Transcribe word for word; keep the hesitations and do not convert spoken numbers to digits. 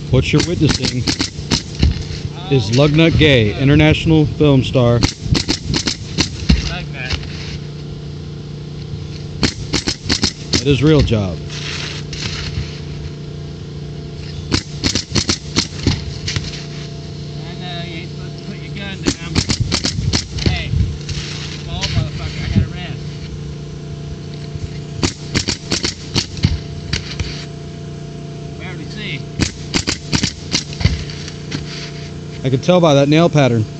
What you're witnessing is Lugnut Gay, international film star. Lugnut. At his real job. I know you ain't supposed to put your gun down. Hey, small motherfucker, I got a rest. Barely see. I could tell by that nail pattern.